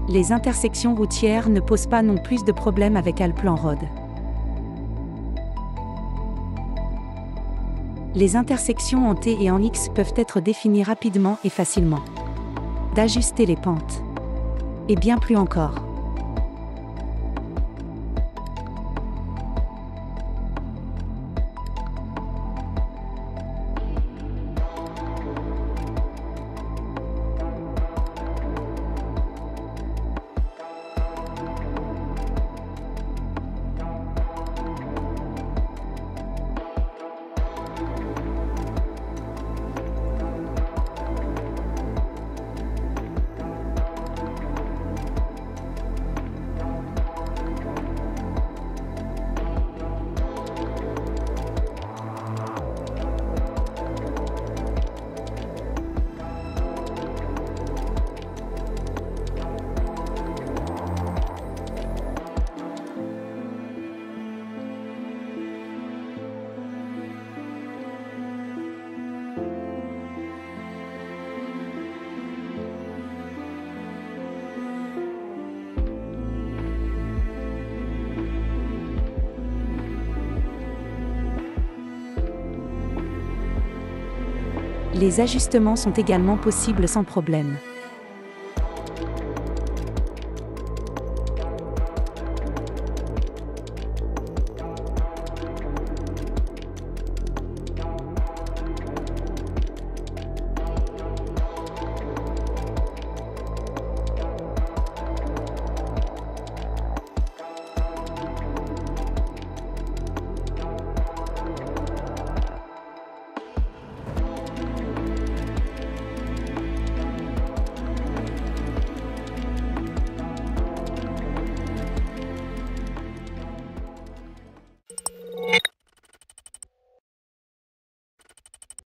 Les intersections routières ne posent pas non plus de problème avec Alplan Road. Les intersections en T et en X peuvent être définies rapidement et facilement. D'ajuster les pentes. Et bien plus encore. Les ajustements sont également possibles sans problème.